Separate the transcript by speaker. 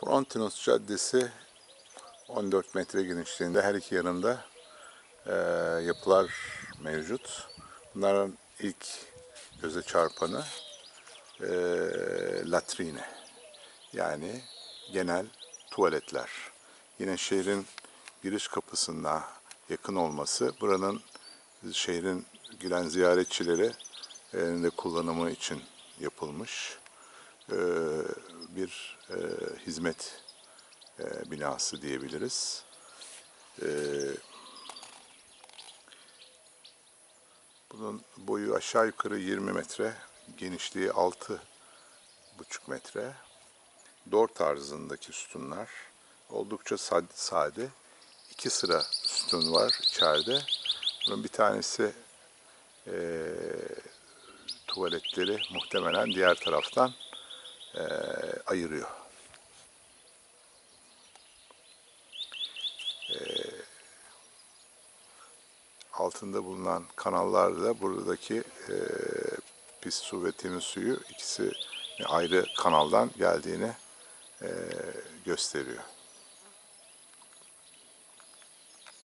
Speaker 1: Frontinos Caddesi 14 metre genişliğinde, her iki yanında yapılar mevcut. Bunların ilk göze çarpanı latrine, yani genel tuvaletler. Yine şehrin giriş kapısına yakın olması, buranın şehrin giren ziyaretçileri de kullanımı için yapılmış bir hizmet binası diyebiliriz. Bunun boyu aşağı yukarı 20 metre, genişliği 6,5 metre. Dor tarzındaki sütunlar oldukça sade. 2 sıra sütun var içeride. Bunun bir tanesi tuvaletleri muhtemelen diğer taraftan ayırıyor. Altında bulunan kanallarda buradaki pis su ve temiz suyu ikisi ayrı kanaldan geldiğini gösteriyor.